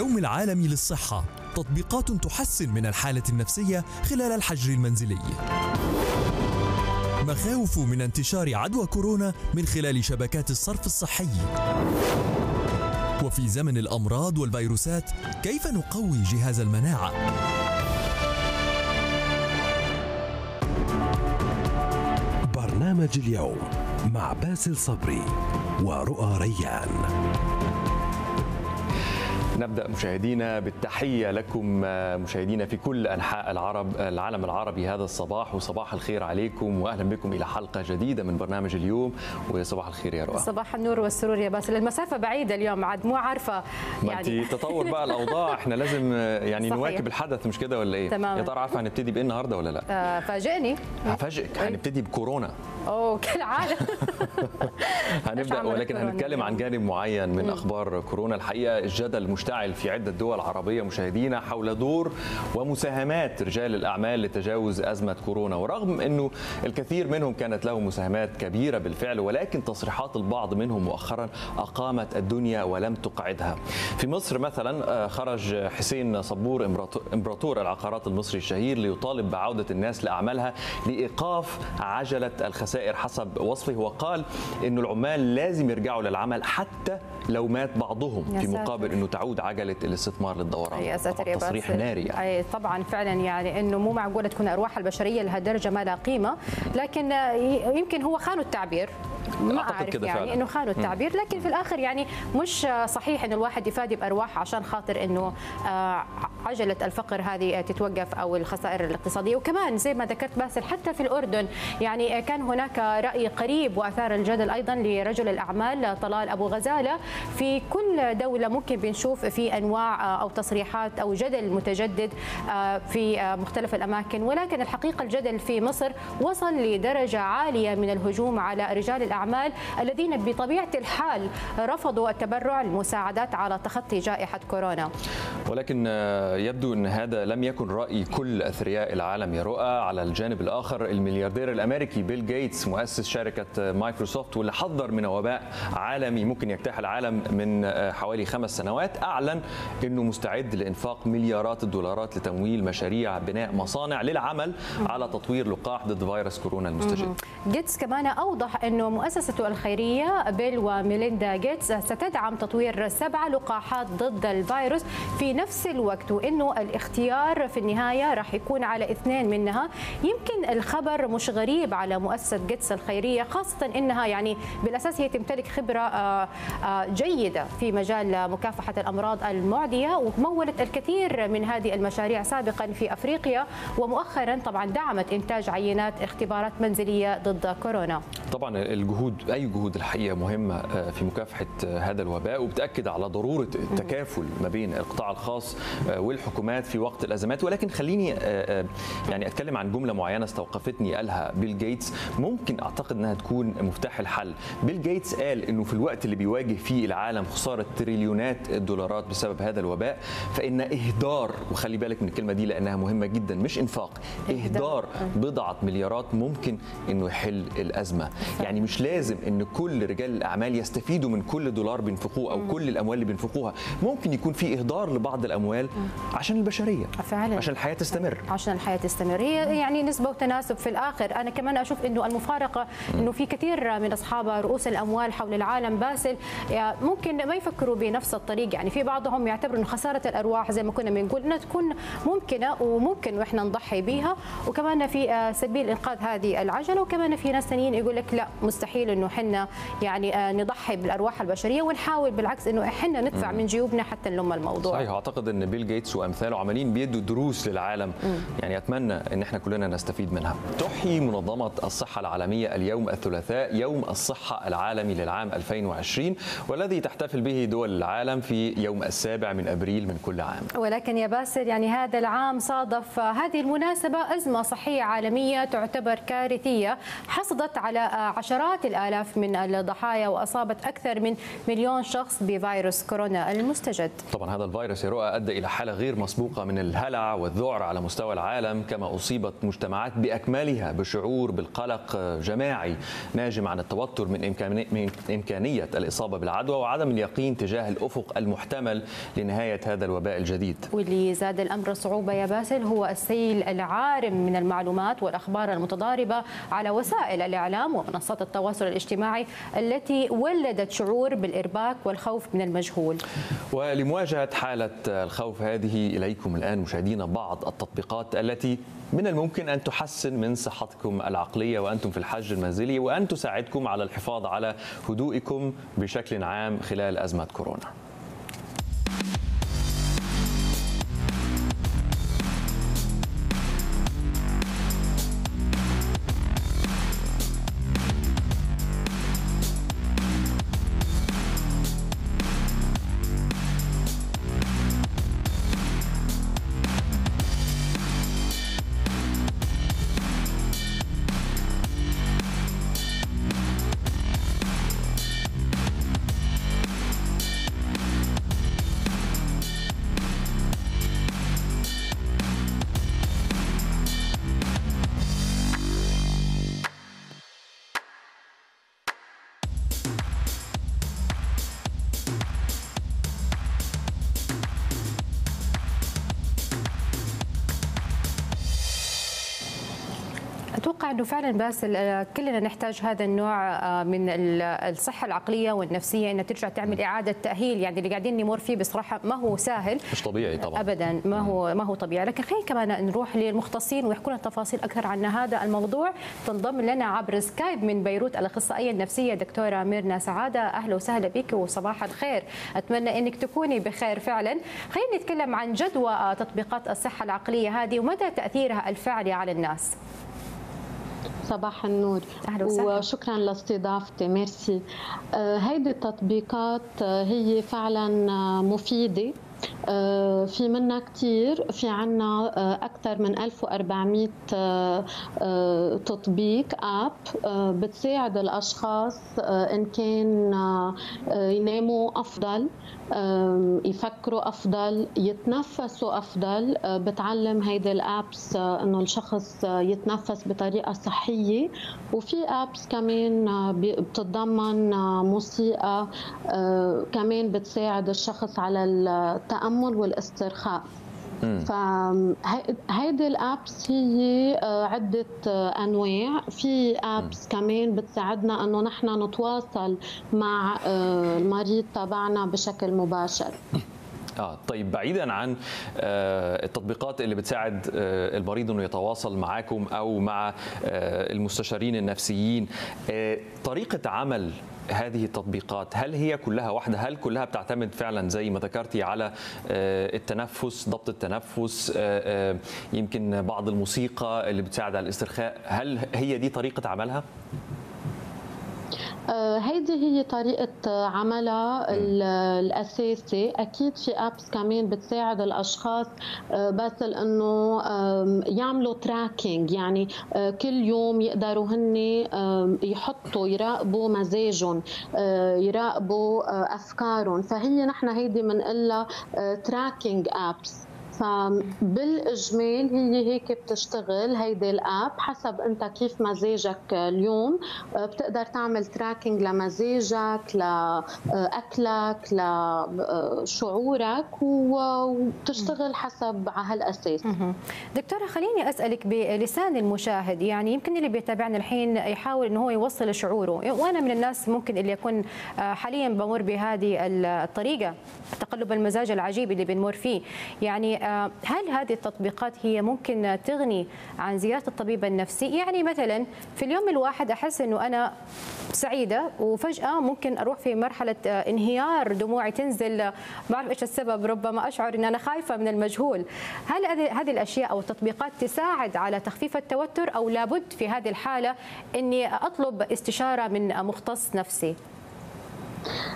اليوم العالمي للصحة، تطبيقات تحسن من الحالة النفسية خلال الحجر المنزلي. مخاوف من انتشار عدوى كورونا من خلال شبكات الصرف الصحي. وفي زمن الأمراض والفيروسات كيف نقوي جهاز المناعة؟ برنامج اليوم مع باسل صبري ورؤى ريان. نبدأ مشاهدينا بالتحية لكم مشاهدينا في كل أنحاء العالم العربي هذا الصباح، وصباح الخير عليكم وأهلا بكم إلى حلقة جديدة من برنامج اليوم. وصباح الخير يا رؤى. صباح النور والسرور يا باسل. المسافة بعيدة اليوم، عاد مو عارفة يعني تطور بقى الأوضاع، احنا لازم يعني صحيح. نواكب الحدث مش كده ولا إيه؟ تمام. يا ترى عارفة هنبتدي بإيه النهاردة ولا لا؟ فاجئني. هفاجئك، هنبتدي بكورونا. اوه كالعادة. هنبدأ ولكن هنتكلم عن جانب معين من أخبار كورونا. الحقيقة الجدل مشتعل في عدة دول عربية مشاهدينا حول دور ومساهمات رجال الأعمال لتجاوز أزمة كورونا، ورغم أنه الكثير منهم كانت له مساهمات كبيرة بالفعل، ولكن تصريحات البعض منهم مؤخرا أقامت الدنيا ولم تقعدها. في مصر مثلا خرج حسين صبور إمبراطور العقارات المصري الشهير ليطالب بعودة الناس لأعمالها لإيقاف عجلة الخسائر حسب وصفه، وقال أن العمال لازم يرجعوا للعمل حتى لو مات بعضهم في مقابل أنه تعود عجلة الاستثمار للدوران. يا ساتر يا تصريح ناري يعني. طبعا فعلا يعني انه مو معقوله تكون ارواح البشريه لهالدرجه ما لها قيمه، لكن يمكن هو خانوا التعبير، ما اعرف يعني فعلا. انه خانوا التعبير، لكن في الاخر يعني مش صحيح انه الواحد يفادي بارواح عشان خاطر انه عجله الفقر هذه تتوقف او الخسائر الاقتصاديه. وكمان زي ما ذكرت باسل حتى في الاردن يعني كان هناك راي قريب واثار الجدل ايضا لرجل الاعمال طلال ابو غزاله. في كل دوله ممكن بنشوف في انواع او تصريحات او جدل متجدد في مختلف الاماكن، ولكن الحقيقه الجدل في مصر وصل لدرجه عاليه من الهجوم على رجال الاعمال الذين بطبيعه الحال رفضوا التبرع للمساعدات على تخطي جائحه كورونا. ولكن يبدو ان هذا لم يكن راي كل اثرياء العالم يا رؤى. على الجانب الاخر الملياردير الامريكي بيل جيتس مؤسس شركه مايكروسوفت واللي حذر من وباء عالمي ممكن يجتاح العالم من حوالي 5 سنوات، اعلن انه مستعد لانفاق مليارات الدولارات لتمويل مشاريع بناء مصانع للعمل على تطوير لقاح ضد فيروس كورونا المستجد. جيتس كمان اوضح انه مؤسسته الخيريه بيل وميليندا جيتس ستدعم تطوير 7 لقاحات ضد الفيروس في نفس الوقت، وانه الاختيار في النهايه راح يكون على 2 منها. يمكن الخبر مش غريب على مؤسسه جيتس الخيريه، خاصه انها يعني بالاساس هي تمتلك خبره جيده في مجال مكافحه الامراض المعديه، ومولت الكثير من هذه المشاريع سابقا في افريقيا، ومؤخرا طبعا دعمت انتاج عينات اختبارات منزليه ضد كورونا. طبعا الجهود اي جهود الحقيقه مهمه في مكافحه هذا الوباء، وبتاكد على ضروره التكافل ما بين القطاع الخاص والحكومات في وقت الازمات. ولكن خليني يعني اتكلم عن جمله معينه استوقفتني قالها بيل جيتس، ممكن اعتقد انها تكون مفتاح الحل. بيل جيتس قال انه في الوقت اللي بيواجه فيه العالم خساره تريليونات الدولارات بسبب هذا الوباء، فإن إهدار، وخلي بالك من الكلمة دي لأنها مهمة جدا، مش إنفاق، إهدار بضعة مليارات ممكن إنه يحل الأزمة. يعني مش لازم إن كل رجال الأعمال يستفيدوا من كل دولار بينفقوه أو كل الأموال اللي بينفقوها، ممكن يكون في إهدار لبعض الأموال عشان البشرية، فعلا عشان الحياة تستمر. عشان الحياة تستمر، هي يعني نسبة وتناسب في الآخر. أنا كمان أشوف إنه المفارقة إنه في كثير من أصحاب رؤوس الأموال حول العالم باسل ممكن ما يفكروا بنفس الطريق. يعني في بعضهم يعتبر إنه خسارة الأرواح زي ما كنا بنقول إنها تكون ممكنة وممكن وإحنا نضحي بها، وكمان في سبيل إنقاذ هذه العجلة. وكمان في ناس ثانيين يقول لك لا مستحيل إنه إحنا يعني نضحي بالأرواح البشرية، ونحاول بالعكس إنه إحنا ندفع من جيوبنا حتى نلم الموضوع. صحيح. أعتقد إن بيل جيتس وأمثاله عمالين بيدوا دروس للعالم، يعني أتمنى إن إحنا كلنا نستفيد منها. تحيي منظمة الصحة العالمية اليوم الثلاثاء يوم الصحة العالمي للعام 2020، والذي تحتفل به دول العالم في يوم 7 من أبريل من كل عام. ولكن يا باسل يعني هذا العام صادف هذه المناسبة أزمة صحية عالمية تعتبر كارثية، حصدت على عشرات مئات الآلاف من الضحايا وأصابت أكثر من 1,000,000 شخص بفيروس كورونا المستجد. طبعا هذا الفيروس يا رؤى أدى إلى حالة غير مسبوقة من الهلع والذعر على مستوى العالم، كما أصيبت مجتمعات بأكملها بشعور بالقلق جماعي ناجم عن التوتر من إمكانية الإصابة بالعدوى وعدم اليقين تجاه الأفق المحتمل لنهاية هذا الوباء الجديد. واللي زاد الأمر صعوبة يا باسل هو السيل العارم من المعلومات والأخبار المتضاربة على وسائل الإعلام ومنصات التواصل الاجتماعي التي ولدت شعور بالإرباك والخوف من المجهول. ولمواجهة حالة الخوف هذه إليكم الآن مشاهدينا بعض التطبيقات التي من الممكن أن تحسن من صحتكم العقلية وأنتم في الحج المنزلي وأن تساعدكم على الحفاظ على هدوئكم بشكل عام خلال أزمة كورونا. أتوقع أنه فعلا باسل كلنا نحتاج هذا النوع من الصحة العقلية والنفسية أنها ترجع تعمل إعادة تأهيل. يعني اللي قاعدين نمر فيه بصراحة ما هو سهل، مش طبيعي طبعا أبدا، ما هو طبيعي. لكن خلينا كمان نروح للمختصين ويحكوا لنا تفاصيل أكثر عن هذا الموضوع. تنضم لنا عبر سكايب من بيروت الأخصائية النفسية دكتورة ميرنا سعادة. أهلا وسهلا بك وصباح الخير، أتمنى أنك تكوني بخير فعلا. خلينا نتكلم عن جدوى تطبيقات الصحة العقلية هذه ومدى تأثيرها الفعلي على الناس. صباح النور، أهلا وسهلا. وشكرا لاستضافتي. ميرسي. هيدي التطبيقات هي فعلا مفيدة، في منها كتير، في عنا أكثر من 1400 تطبيق آب بتساعد الأشخاص إن كان يناموا أفضل، يفكروا أفضل، يتنفسوا أفضل. بتعلم هيدي الابس إنه الشخص يتنفس بطريقة صحية. وفي ابس كمان بتتضمن موسيقى كمان بتساعد الشخص على التأمل والاسترخاء. فهيدي الابس هي عدة انواع. في ابس كمان بتساعدنا انه نحن نتواصل مع المريض تبعنا بشكل مباشر. طيب بعيدا عن التطبيقات اللي بتساعد المريض انه يتواصل معاكم او مع المستشارين النفسيين، طريقة عمل هذه التطبيقات هل هي كلها واحدة؟ هل كلها بتعتمد فعلا زي ما ذكرتي على التنفس، ضبط التنفس، يمكن بعض الموسيقى اللي بتساعد على الاسترخاء؟ هل هي دي طريقة عملها؟ هيدي هي طريقة عملها الأساسي. أكيد في أبس كمان بتساعد الأشخاص بس إنه يعملوا تراكينج، يعني كل يوم يقدروا هن يحطوا يراقبوا مزاجهم، يراقبوا أفكارهم. فهي نحن هيدي منقلها تراكينج أبس. فبالإجمال هي هيك بتشتغل هيدي الاب حسب انت كيف مزاجك اليوم. بتقدر تعمل تراكينج لمزاجك، لاكلك، لشعورك، وبتشتغل حسب على هالاساس. دكتوره خليني اسالك بلسان المشاهد، يعني يمكن اللي بيتابعنا الحين يحاول انه هو يوصل شعوره، وانا من الناس ممكن اللي يكون حاليا بمر بهذه الطريقه، تقلب المزاج العجيب اللي بنمر فيه. يعني هل هذه التطبيقات هي ممكن تغني عن زيارة الطبيب النفسي؟ يعني مثلا في اليوم الواحد أحس أنه أنا سعيدة وفجأة ممكن أروح في مرحلة انهيار، دموعي تنزل، ما أعرف إيش السبب، ربما أشعر أن أنا خايفة من المجهول. هل هذه الأشياء أو التطبيقات تساعد على تخفيف التوتر، أو لابد في هذه الحالة أني أطلب استشارة من مختص نفسي؟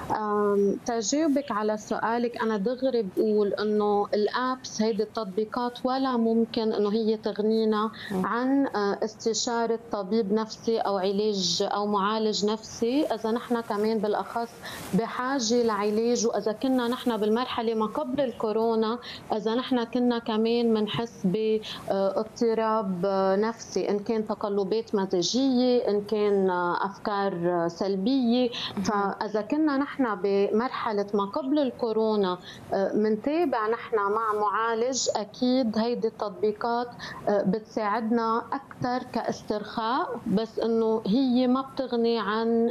تجاوبك على سؤالك، أنا دغري بقول إنه الأبس هيدي التطبيقات ولا ممكن إنه هي تغنينا عن استشارة طبيب نفسي أو علاج أو معالج نفسي، إذا نحن كمان بالأخص بحاجة لعلاج، وإذا كنا نحن بالمرحلة ما قبل الكورونا إذا نحن كنا كمان منحس باضطراب نفسي، إن كان تقلبات مزاجية، إن كان أفكار سلبية. فإذا كنا نحن بمرحلة ما قبل الكورونا منتابع نحن مع معالج، أكيد هيدي التطبيقات بتساعدنا أكثر كاسترخاء، بس إنه هي ما بتغني عن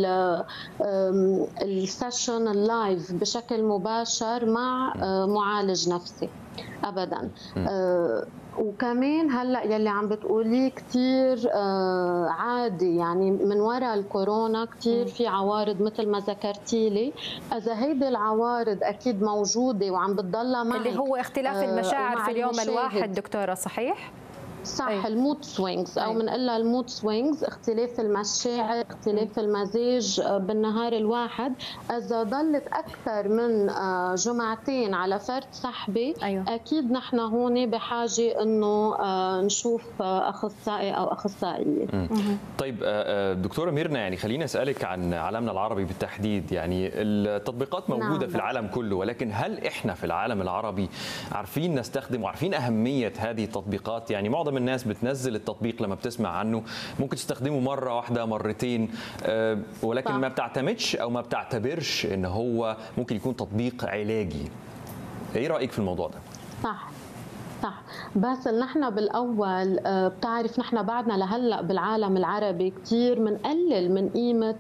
السيشن اللايف بشكل مباشر مع معالج نفسي أبداً. وكمان هلا يلي عم بتقوليه كثير عادي، يعني من وراء الكورونا كثير في عوارض مثل ما ذكرتي لي، اذا هيدي العوارض اكيد موجوده وعم بتضلها معك، اللي هو اختلاف المشاعر في اليوم الواحد دكتوره، صحيح؟ صح. المود سوينجز او بنقلها المود سوينجز، اختلاف المشاعر، اختلاف المزاج بالنهار الواحد، اذا ضلت اكثر من جمعتين على فرد صحبي، اكيد نحن هون بحاجه انه نشوف اخصائي او اخصائيه. طيب دكتوره ميرنا، يعني خليني اسالك عن عالمنا العربي بالتحديد، يعني التطبيقات موجوده في العالم كله، ولكن هل احنا في العالم العربي عارفين نستخدم وعارفين اهميه هذه التطبيقات؟ يعني معظم الناس بتنزل التطبيق لما بتسمع عنه ممكن تستخدمه مرة واحدة مرتين، ولكن ما بتعتمدش أو ما بتعتبرش إن هو ممكن يكون تطبيق علاجي. إيه رأيك في الموضوع ده؟ صح. بس نحن بالاول بتعرف نحن بعدنا لهلا بالعالم العربي كثير بنقلل من قيمه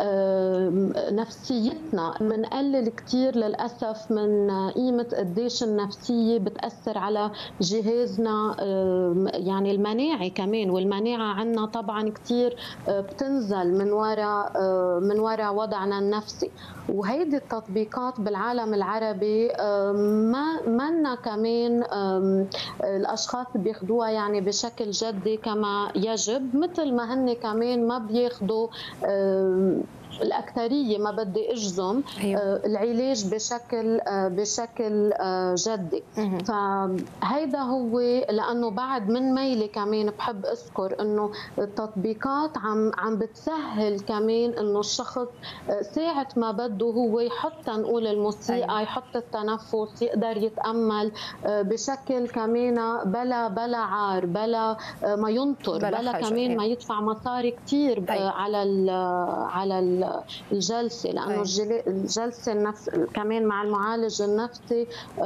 نفسيتنا، بنقلل كثير للاسف من قيمه قديش النفسيه بتاثر على جهازنا يعني المناعي كمان، والمناعه عندنا طبعا كثير بتنزل من وراء وضعنا النفسي. وهيدي التطبيقات بالعالم العربي ما منا كمان الاشخاص بياخذوها يعني بشكل جدي كما يجب، مثل ما هن كمان ما بياخذوا الأكثرية، ما بدي أجزم، العلاج بشكل جدي. فهيدا هو، لأنه بعد من ميلي كمان بحب أذكر أنه التطبيقات عم بتسهل كمان أنه الشخص ساعة ما بده هو يحط نقول الموسيقى، يحط التنفس، يقدر يتأمل بشكل كمان بلا عار، بلا ما ينطر، بلا كمان ما يدفع مصاري كتير على الجلسه، لانه الجلسه النفس كمان مع المعالج النفسي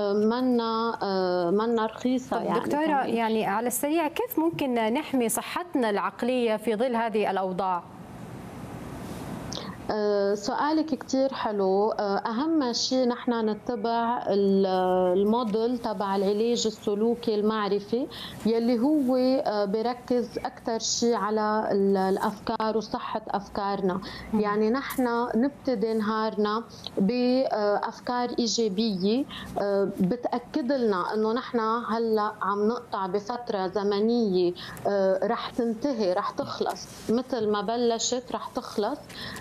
منا رخيصه. يعني دكتوره، يعني على السريع كيف ممكن نحمي صحتنا العقليه في ظل هذه الاوضاع؟ سؤالك كتير حلو. أهم شيء نحن نتبع الموديل تبع العلاج السلوكي المعرفي يلي هو بركز أكثر شيء على الأفكار وصحة أفكارنا. يعني نحن نبتدي نهارنا بأفكار إيجابية بتأكد لنا أنه نحن هلأ عم نقطع بفترة زمنية رح تنتهي، رح تخلص، مثل ما بلشت رح تخلص.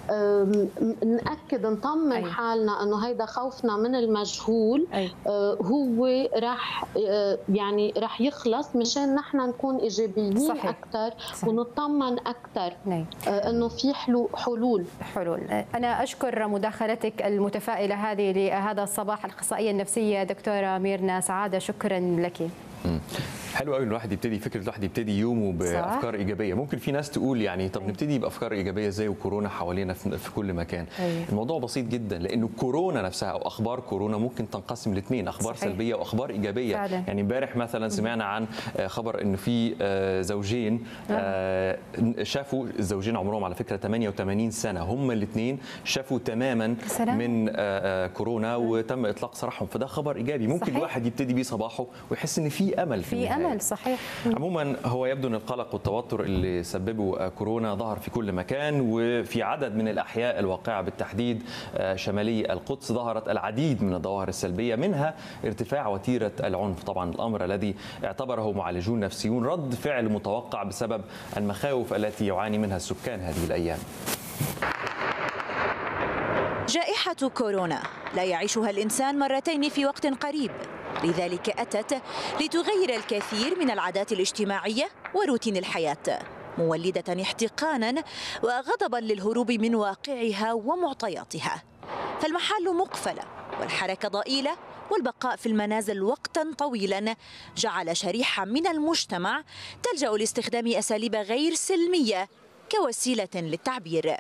نأكد نطمن حالنا انه هيدا خوفنا من المجهول هو رح يخلص، مشان نحن نكون ايجابيين اكثر ونطمن اكثر انه في حلول. انا اشكر مداخلتك المتفائله هذه لهذا الصباح، الاخصائيه النفسيه دكتوره ميرنا سعاده، شكرا لك. حلو قوي الواحد يبتدي، فكره الواحد يبتدي يومه بافكار ايجابيه. ممكن في ناس تقول يعني طب نبتدي بافكار ايجابيه ازاي وكورونا حوالينا في كل مكان؟ الموضوع بسيط جدا، لانه كورونا نفسها او اخبار كورونا ممكن تنقسم لاثنين، اخبار سلبيه واخبار ايجابيه. يعني امبارح مثلا سمعنا عن خبر انه في زوجين شافوا، الزوجين عمرهم على فكره 88 سنه، هم الاثنين شافوا تماما من كورونا وتم اطلاق سراحهم، فده خبر ايجابي ممكن الواحد يبتدي بيه صباحه ويحس ان في امل، في امل. صحيح. عموما هو يبدو ان القلق والتوتر اللي سببه كورونا ظهر في كل مكان، وفي عدد من الاحياء الواقعه بالتحديد شمالي القدس ظهرت العديد من الظواهر السلبيه، منها ارتفاع وتيره العنف، طبعا الامر الذي اعتبره معالجون نفسيون رد فعل متوقع بسبب المخاوف التي يعاني منها السكان هذه الايام. جائحة جائحة كورونا لا يعيشها الإنسان مرتين في وقت قريب، لذلك أتت لتغير الكثير من العادات الاجتماعية وروتين الحياة، مولدة احتقانا وغضبا للهروب من واقعها ومعطياتها. فالمحال مقفلة والحركة ضئيلة، والبقاء في المنازل وقتا طويلا جعل شريحة من المجتمع تلجأ لاستخدام أساليب غير سلمية كوسيلة للتعبير.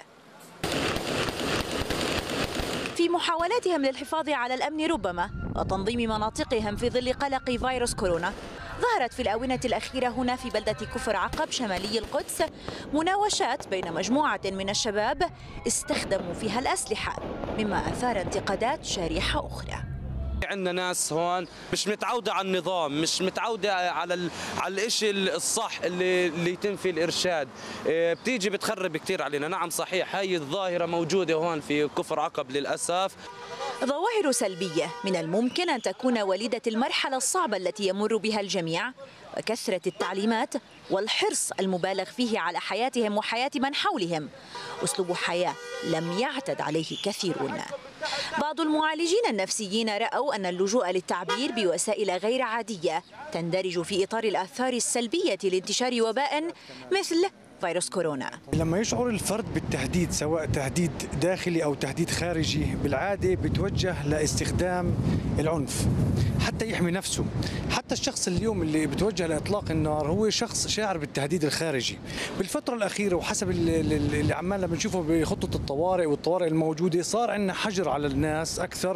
في محاولاتهم للحفاظ على الأمن ربما وتنظيم مناطقهم في ظل قلق فيروس كورونا، ظهرت في الآونة الأخيرة هنا في بلدة كفر عقب شمالي القدس مناوشات بين مجموعة من الشباب استخدموا فيها الأسلحة، مما أثار انتقادات شريحة أخرى. عندنا ناس هون مش متعودة على النظام، مش متعودة على الاشي الصح اللي يتم فيه الإرشاد، بتيجي بتخرب كتير علينا. نعم صحيح، هاي الظاهرة موجودة هون في كفر عقب للأسف. ظواهر سلبية من الممكن أن تكون وليدة المرحلة الصعبة التي يمر بها الجميع، وكثرة التعليمات والحرص المبالغ فيه على حياتهم وحياة من حولهم، أسلوب حياة لم يعتد عليه كثيرون. بعض المعالجين النفسيين رأوا أن اللجوء للتعبير بوسائل غير عادية تندرج في إطار الآثار السلبية لانتشار وباء مثل فيروس كورونا. لما يشعر الفرد بالتهديد، سواء تهديد داخلي أو تهديد خارجي، بالعادة بتوجه لاستخدام العنف حتى يحمي نفسه. حتى الشخص اليوم اللي بتوجه لإطلاق النار هو شخص شاعر بالتهديد الخارجي. بالفترة الأخيرة وحسب اللي عمالنا بنشوفه بخطة الطوارئ والطوارئ الموجودة، صار عندنا حجر على الناس أكثر.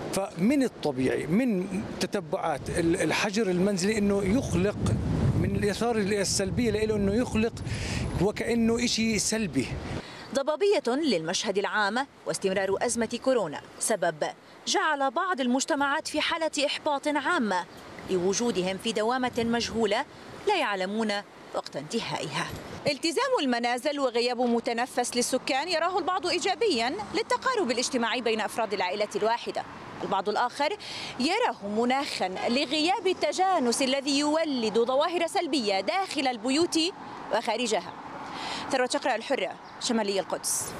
فمن الطبيعي من تتبعات الحجر المنزلي أنه يخلق من الآثار السلبية له أنه يخلق وكأنه إشي سلبي. ضبابية للمشهد العام واستمرار أزمة كورونا سبب جعل بعض المجتمعات في حالة إحباط عامة لوجودهم في دوامة مجهولة لا يعلمون وقت انتهائها. التزام المنازل وغياب متنفس للسكان يراه البعض إيجابيا للتقارب الاجتماعي بين أفراد العائلة الواحدة، البعض الآخر يراه مناخا لغياب التجانس الذي يولد ظواهر سلبية داخل البيوت وخارجها. ثروة شقراء، الحرة، شمالي القدس.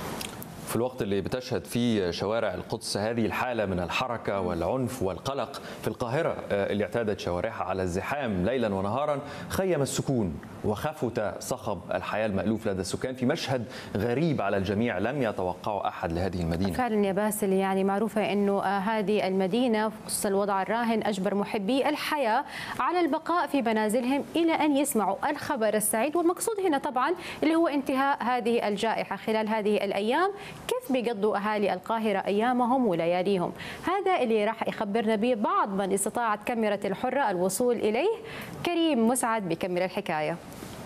في الوقت اللي بتشهد فيه شوارع القدس هذه الحالة من الحركة والعنف والقلق، في القاهرة اللي اعتادت شوارعها على الزحام ليلا ونهارا خيم السكون وخفت صخب الحياة المألوف لدى السكان في مشهد غريب على الجميع لم يتوقعه أحد لهذه المدينة. فعلا يا باسل، يعني معروفة أنه هذه المدينة خصوصا الوضع الراهن أجبر محبي الحياة على البقاء في منازلهم إلى أن يسمعوا الخبر السعيد، والمقصود هنا طبعا اللي هو انتهاء هذه الجائحة. خلال هذه الأيام كيف بيقضوا أهالي القاهرة أيامهم ولياليهم؟ هذا اللي راح يخبرنا به بعض من استطاعت كاميرا الحرة الوصول إليه. كريم مسعد بكمل الحكاية.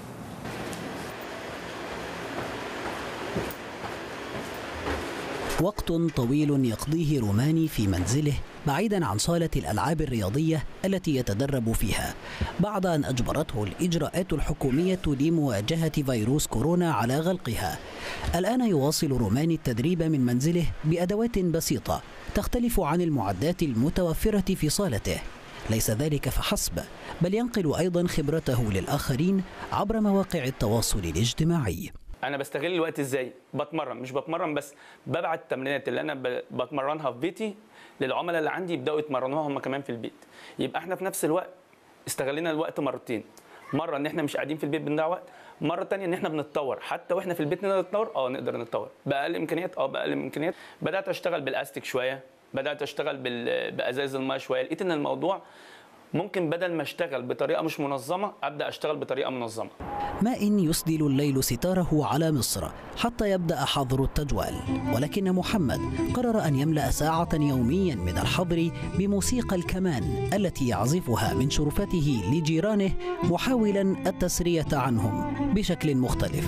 وقت طويل يقضيه روماني في منزله بعيدا عن صالة الألعاب الرياضية التي يتدرب فيها، بعد أن أجبرته الإجراءات الحكومية لمواجهة فيروس كورونا على غلقها. الآن يواصل روماني التدريب من منزله بأدوات بسيطة تختلف عن المعدات المتوفرة في صالته. ليس ذلك فحسب، بل ينقل أيضا خبرته للآخرين عبر مواقع التواصل الاجتماعي. انا بستغل الوقت ازاي؟ بتمرن، مش بتمرن بس، ببعت التمرينات اللي انا بتمرنها في بيتي للعملاء اللي عندي يبداوا يتمرنوها هم كمان في البيت. يبقى احنا في نفس الوقت استغلينا الوقت مرتين، مره ان احنا مش قاعدين في البيت بنضيع وقت، مره ثانيه ان احنا بنتطور. حتى واحنا في البيت نقدر نتطور، نقدر نتطور باقل امكانيات، باقل امكانيات. بدات اشتغل بالاستيك شويه، بدات اشتغل بازاز الماء شويه، لقيت ان الموضوع ممكن بدل ما اشتغل بطريقه مش منظمه ابدا اشتغل بطريقه منظمه. ماء يسدل الليل ستاره على مصر حتى يبدأ حظر التجوال، ولكن محمد قرر أن يملأ ساعة يوميا من الحظر بموسيقى الكمان التي يعزفها من شرفته لجيرانه، محاولا التسرية عنهم بشكل مختلف.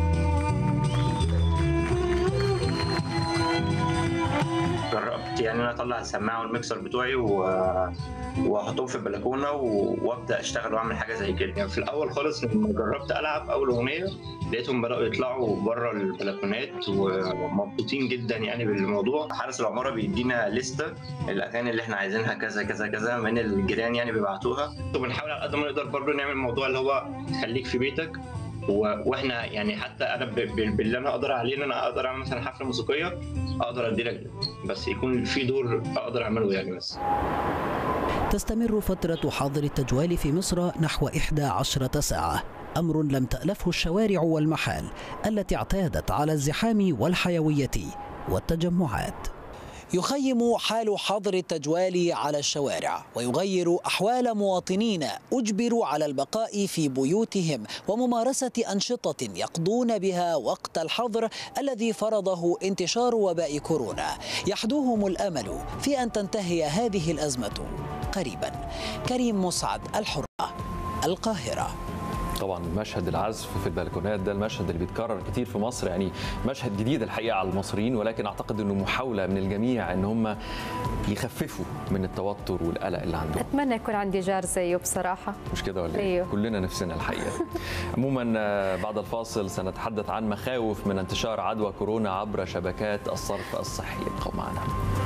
جربت، يعني انا اطلع السماعه والميكسر بتوعي واحطهم في البلكونه وابدا اشتغل واعمل حاجه زي كده. يعني في الاول خالص لما جربت العب اول اغنيه لقيتهم بداوا يطلعوا بره البلكونات ومبسوطين جدا يعني بالموضوع. حارس العماره بيدينا لسته الاغاني اللي احنا عايزينها كذا كذا كذا من الجيران يعني بيبعتوها، وبنحاول على قد ما نقدر برضه نعمل الموضوع اللي هو خليك في بيتك. واحنا يعني حتى انا باللي انا اقدر عليه ان انا اقدر اعمل مثلا حفله موسيقيه اقدر ادي لك، بس يكون في دور اقدر اعمله يعني. بس تستمر فترة حظر التجوال في مصر نحو 11 ساعة، أمر لم تألفه الشوارع والمحال التي اعتادت على الزحام والحيوية والتجمعات. يخيم حال حظر التجوال على الشوارع ويغير أحوال مواطنين أجبروا على البقاء في بيوتهم وممارسة أنشطة يقضون بها وقت الحظر الذي فرضه انتشار وباء كورونا. يحدوهم الأمل في أن تنتهي هذه الأزمة قريبا. كريم مسعد، الحرة، القاهرة. طبعا مشهد العزف في البلكونات ده المشهد اللي بيتكرر كتير في مصر، يعني مشهد جديد الحقيقه على المصريين، ولكن اعتقد انه محاوله من الجميع ان هم يخففوا من التوتر والقلق اللي عندهم. اتمنى يكون عندي جار زيه بصراحه. مش كده ولا ايه؟ أيوه. كلنا نفسنا الحقيقه. عموما بعد الفاصل سنتحدث عن مخاوف من انتشار عدوى كورونا عبر شبكات الصرف الصحي. ابقوا معنا.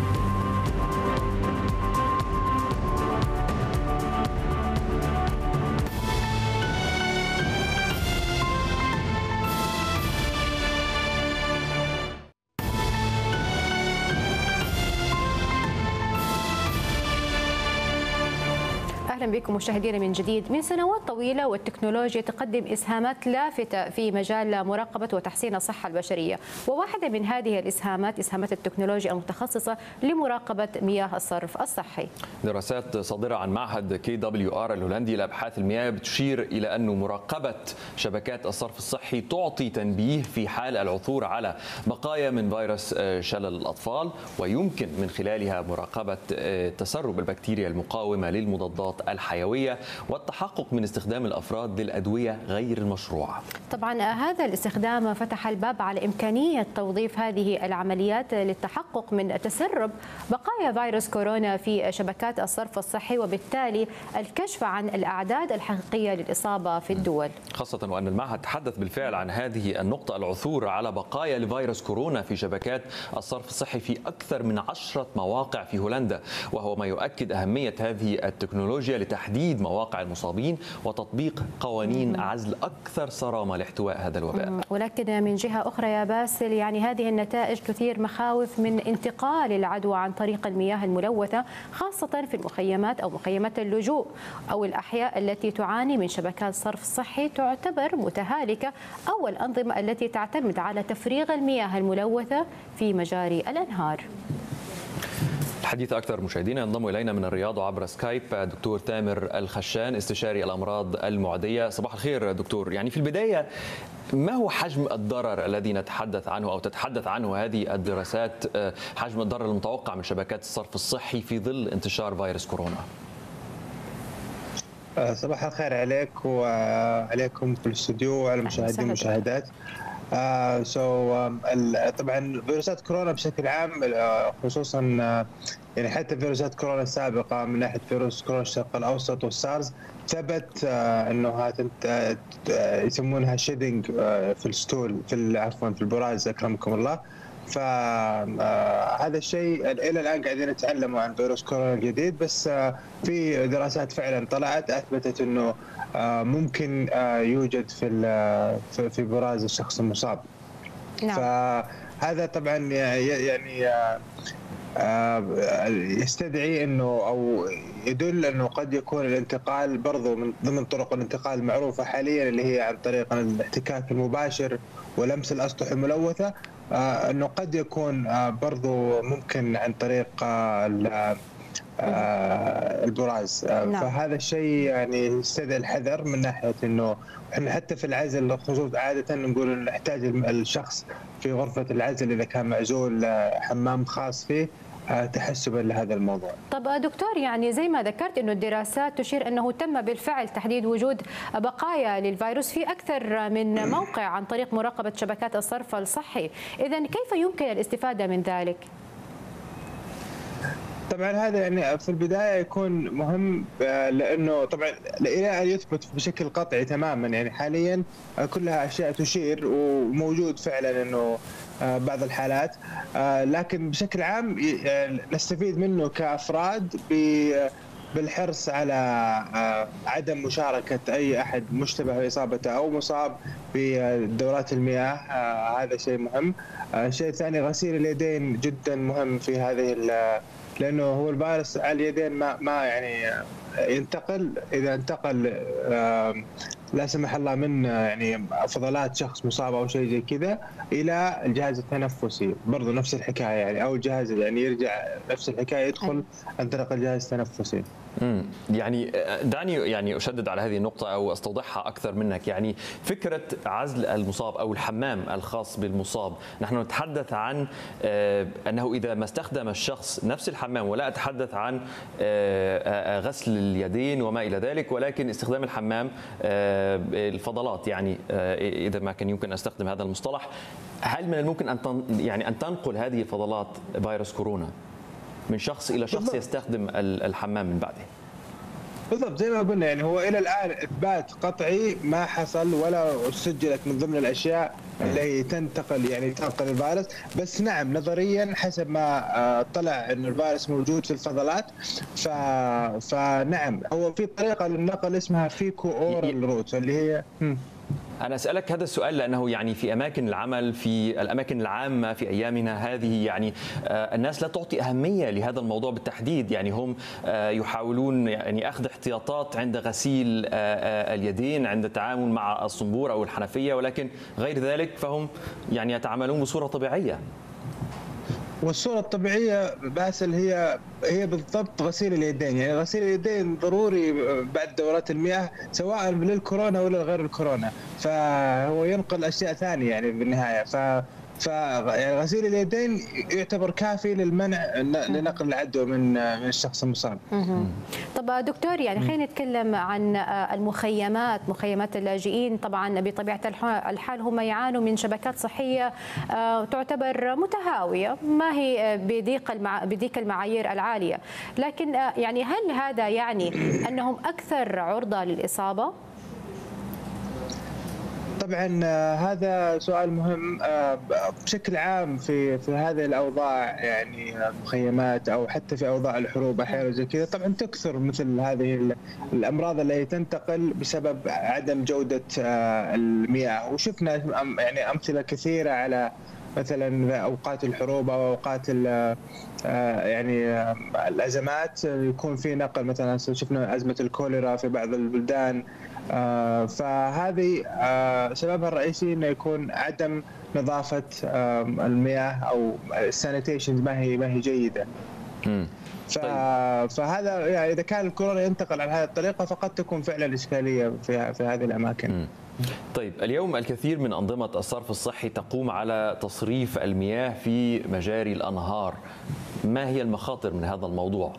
أهلا بكم مشاهدينا من جديد. من سنوات طويلة والتكنولوجيا تقدم إسهامات لافتة في مجال مراقبة وتحسين الصحة البشرية، وواحدة من هذه الإسهامات إسهامات التكنولوجيا المتخصصة لمراقبة مياه الصرف الصحي. دراسات صادرة عن معهد KWR الهولندي لأبحاث المياه بتشير إلى أن مراقبة شبكات الصرف الصحي تعطي تنبيه في حال العثور على بقايا من فيروس شلل الأطفال، ويمكن من خلالها مراقبة تسرب البكتيريا المقاومة للمضادات الحيوية والتحقق من استخدام الأفراد للأدوية غير المشروعة. طبعا هذا الاستخدام فتح الباب على إمكانية توظيف هذه العمليات للتحقق من تسرب بقايا فيروس كورونا في شبكات الصرف الصحي، وبالتالي الكشف عن الأعداد الحقيقية للإصابة في الدول. خاصة وأن المعهد تحدث بالفعل عن هذه النقطة، العثور على بقايا لفيروس كورونا في شبكات الصرف الصحي في أكثر من 10 مواقع في هولندا، وهو ما يؤكد أهمية هذه التكنولوجيا لتحديد مواقع المصابين وتطبيق قوانين عزل أكثر صرامة لاحتواء هذا الوباء. ولكن من جهة أخرى يا باسل، يعني هذه النتائج تثير مخاوف من انتقال العدوى عن طريق المياه الملوثة، خاصة في المخيمات أو مخيمات اللجوء أو الأحياء التي تعاني من شبكات صرف صحي تعتبر متهالكة، أو الأنظمة التي تعتمد على تفريغ المياه الملوثة في مجاري الأنهار. الحديث أكثر مشاهدينا ينضم إلينا من الرياض عبر سكايب دكتور تامر الخشان، استشاري الأمراض المعدية. صباح الخير دكتور. يعني في البداية ما هو حجم الضرر الذي نتحدث عنه أو تتحدث عنه هذه الدراسات، حجم الضرر المتوقع من شبكات الصرف الصحي في ظل انتشار فيروس كورونا؟ صباح الخير عليك وعليكم في الاستوديو وعلى المشاهدين والمشاهدات. طبعا فيروسات كورونا بشكل عام، خصوصا يعني حتى فيروسات كورونا السابقه من ناحيه فيروس كورونا الشرق الاوسط والسارز ثبت انه يسمونها شيدنج في الستول عفوا في البراز اكرمكم الله. فهذا الشيء الى الان قاعدين نتعلم عن فيروس كورونا الجديد، بس في دراسات فعلا طلعت اثبتت انه ممكن يوجد في براز الشخص المصاب. نعم. فهذا طبعا يعني يستدعي انه او يدل انه قد يكون الانتقال برضو من ضمن طرق الانتقال المعروفه حاليا اللي هي عن طريق الاحتكاك المباشر ولمس الاسطح الملوثه، انه قد يكون برضو ممكن عن طريق البراز. نعم. فهذا الشيء يعني يستدعي الحذر من ناحيه انه احنا حتى في العزل خصوصا عاده نقول نحتاج الشخص في غرفه العزل اذا كان معزول حمام خاص فيه تحسبا لهذا الموضوع. طب دكتور، يعني زي ما ذكرت انه الدراسات تشير انه تم بالفعل تحديد وجود بقايا للفيروس في اكثر من موقع عن طريق مراقبه شبكات الصرف الصحي، اذا كيف يمكن الاستفاده من ذلك؟ طبعا هذا يعني في البدايه يكون مهم لانه طبعا الى ان يثبت بشكل قطعي تماما، يعني حاليا كلها اشياء تشير وموجود فعلا انه بعض الحالات، لكن بشكل عام نستفيد منه كافراد بالحرص على عدم مشاركة أي أحد مشتبه بإصابته أو مصاب بدورات المياه. هذا شيء مهم. الشيء الثاني غسيل اليدين جدا مهم في هذه، لأنه هو الفيروس على اليدين ما يعني ينتقل، إذا انتقل لا سمح الله من يعني فضلات شخص مصاب أو شيء زي كذا إلى الجهاز التنفسي برضو نفس الحكاية، يعني أو الجهاز يعني يرجع نفس الحكاية يدخل عن طريق الجهاز التنفسي. يعني دعني يعني أشدد على هذه النقطة أو أستوضحها أكثر منك. يعني فكرة عزل المصاب أو الحمام الخاص بالمصاب، نحن نتحدث عن أنه إذا ما استخدم الشخص نفس الحمام، ولا أتحدث عن غسل اليدين وما إلى ذلك، ولكن استخدام الحمام الفضلات، يعني إذا ما كان يمكن أستخدم هذا المصطلح، هل من الممكن أن تنقل هذه الفضلات فيروس كورونا من شخص إلى شخص يستخدم الحمام من بعده؟ بالضبط زي ما قلنا، يعني هو إلى الآن إثبات قطعي ما حصل ولا سجلت من ضمن الأشياء اللي تنتقل الفيروس، بس نعم نظريا حسب ما طلع إنه الفيروس موجود في الفضلات، فنعم هو في طريقة للنقل اسمها فيكو أورال روت اللي هي أنا أسألك هذا السؤال لأنه يعني في أماكن العمل، في الأماكن العامة في أيامنا هذه، يعني الناس لا تعطي أهمية لهذا الموضوع بالتحديد، يعني هم يحاولون يعني أخذ احتياطات عند غسيل اليدين، عند التعامل مع الصنبور أو الحنفية، ولكن غير ذلك فهم يعني يتعاملون بصورة طبيعية. والصورة الطبيعية باسل هي بالضبط غسيل اليدين، يعني غسيل اليدين ضروري بعد دورات المياه سواء للكورونا ولا غير الكورونا، فهو ينقل أشياء ثانية يعني بالنهاية، يعني غسيل اليدين يعتبر كافي للمنع لنقل العدوى من الشخص المصاب. طب دكتور، يعني خلينا نتكلم عن مخيمات اللاجئين. طبعا بطبيعة الحال هم يعانوا من شبكات صحية تعتبر متهاوية، ما هي بديك المعايير العالية، لكن يعني هل هذا يعني أنهم أكثر عرضة للإصابة؟ طبعا هذا سؤال مهم. بشكل عام في هذه الاوضاع، يعني مخيمات او حتى في اوضاع الحروب احيانا زي كذا، طبعا تكثر مثل هذه الامراض التي تنتقل بسبب عدم جوده المياه، وشفنا يعني امثله كثيره على مثلا اوقات الحروب او اوقات يعني الازمات يكون في نقل، مثلا شفنا ازمه الكوليرا في بعض البلدان. فهذه سببها الرئيسي انه يكون عدم نظافه المياه او السانيتيشن ما هي جيده. فهذا يعني اذا كان الكورونا ينتقل على هذه الطريقه فقد تكون فعلا اشكاليه في هذه الاماكن. طيب، اليوم الكثير من أنظمة الصرف الصحي تقوم على تصريف المياه في مجاري الأنهار، ما هي المخاطر من هذا الموضوع؟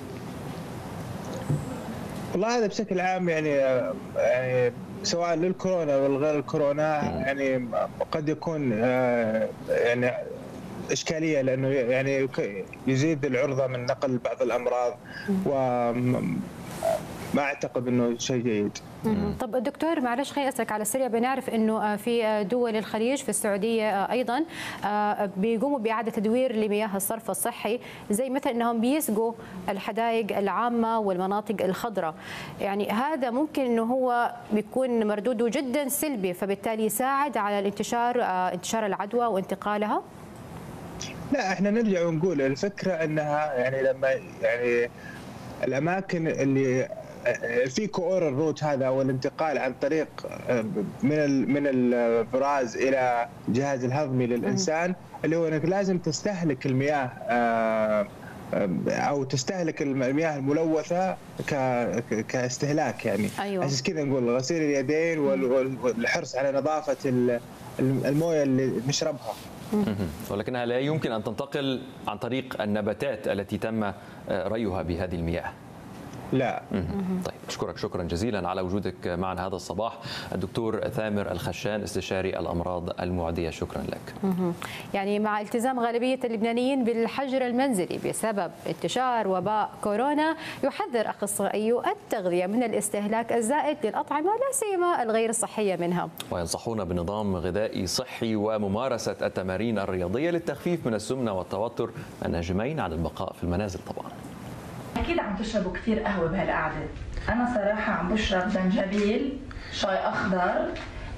والله هذا بشكل عام يعني سواء للكورونا ولا غير الكورونا يعني قد يكون يعني إشكالية، لأنه يعني يزيد العرضة من نقل بعض الأمراض، وما أعتقد أنه شيء جيد. طب دكتور، معلش خليني أسألك على السريع. بنعرف أنه في دول الخليج، في السعودية أيضا، بيقوموا بإعادة تدوير لمياه الصرف الصحي، زي مثل أنهم بيسقوا الحدائق العامة والمناطق الخضراء. يعني هذا ممكن أنه هو بيكون مردوده جدا سلبي، فبالتالي يساعد على انتشار العدوى وانتقالها؟ لا، احنا نرجع ونقول الفكرة أنها يعني لما يعني الأماكن اللي في كورال روت هذا والانتقال عن طريق من البراز الى الجهاز الهضمي للانسان، اللي هو انك لازم تستهلك المياه او تستهلك المياه الملوثه كاستهلاك، يعني أيوة. عشان كذا نقول غسيل اليدين والحرص على نظافه المويه اللي نشربها. ولكنها لا يمكن ان تنتقل عن طريق النباتات التي تم ريها بهذه المياه. لا. طيب. أشكرك شكرا جزيلا على وجودك معنا هذا الصباح الدكتور ثامر الخشان استشاري الأمراض المعدية. شكرا لك. يعني مع التزام غالبية اللبنانيين بالحجر المنزلي بسبب انتشار وباء كورونا، يحذر أخصائيو التغذية من الاستهلاك الزائد للأطعمة لا سيما الغير الصحية منها، وينصحون بنظام غذائي صحي وممارسة التمارين الرياضية للتخفيف من السمنة والتوتر، الناجمين عن البقاء في المنازل. طبعا أكيد عم تشربوا كثير قهوة بهالقعدة. أنا صراحة عم بشرب زنجبيل شاي أخضر،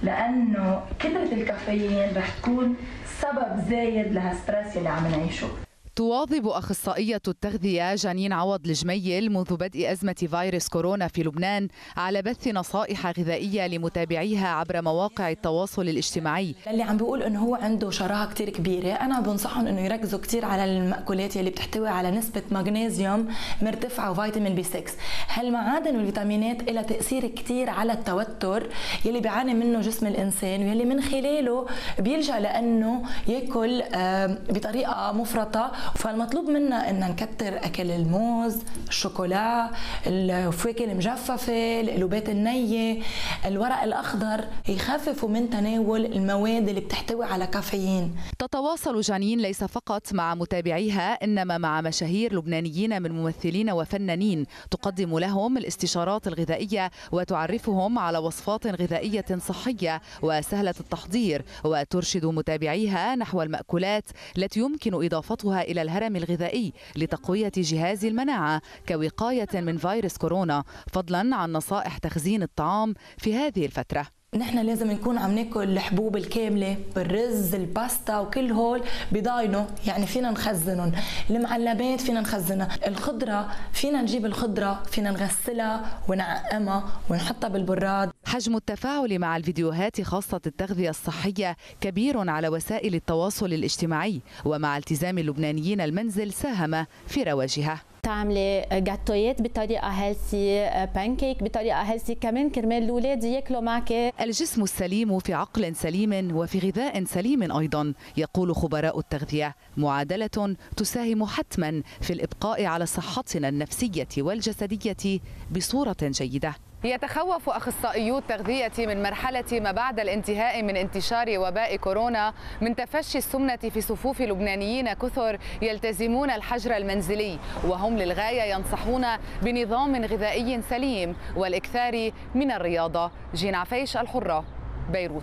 لأنه كثرة الكافيين رح تكون سبب زايد لهالستريس اللي عم نعيشه. تواظب أخصائية التغذية جانين عوض الجميل منذ بدء أزمة فيروس كورونا في لبنان على بث نصائح غذائية لمتابعيها عبر مواقع التواصل الاجتماعي. اللي عم بيقول انه هو عنده شراهة كتير كبيرة، أنا بنصحهم انه يركزوا كتير على المأكولات اللي بتحتوي على نسبة مغنيسيوم مرتفعة وفيتامين بي 6. هالمعادن والفيتامينات لها تأثير كتير على التوتر يلي بيعاني منه جسم الإنسان، ويلي من خلاله بيلجأ لأنه يأكل بطريقة مفرطة. فالمطلوب منا ان نكتر اكل الموز، الشوكولا، الفواكه المجففه، القلوبات النيه، الورق الاخضر، يخففوا من تناول المواد اللي بتحتوي على كافيين. تتواصل جانين ليس فقط مع متابعيها انما مع مشاهير لبنانيين من ممثلين وفنانين، تقدم لهم الاستشارات الغذائيه وتعرفهم على وصفات غذائيه صحيه وسهله التحضير، وترشد متابعيها نحو المأكولات التي يمكن اضافتها إلى الهرم الغذائي لتقوية جهاز المناعة كوقاية من فيروس كورونا، فضلا عن نصائح تخزين الطعام في هذه الفترة. نحن لازم نكون عم ناكل الحبوب الكامله، الرز، الباستا، وكل هول بضاينه، يعني فينا نخزنهم. المعلبات فينا نخزنها، الخضره فينا نجيب الخضره، فينا نغسلها ونعقمها ونحطها بالبراد. حجم التفاعل مع الفيديوهات خاصة التغذية الصحية كبير على وسائل التواصل الاجتماعي، ومع التزام اللبنانيين المنزل ساهم في رواجها. تعملي جاتويات بطريقه هيلثي، بانكيك بطريقه هيلثي، كمان كرمال الاولاد ياكلوا معك. الجسم السليم في عقل سليم وفي غذاء سليم ايضا، يقول خبراء التغذيه، معادله تساهم حتما في الابقاء على صحتنا النفسيه والجسديه بصوره جيده. يتخوف أخصائيو التغذية من مرحلة ما بعد الانتهاء من انتشار وباء كورونا من تفشي السمنة في صفوف لبنانيين كثر يلتزمون الحجر المنزلي، وهم للغاية ينصحون بنظام غذائي سليم والإكثار من الرياضة. جين عفيش، الحرة، بيروت.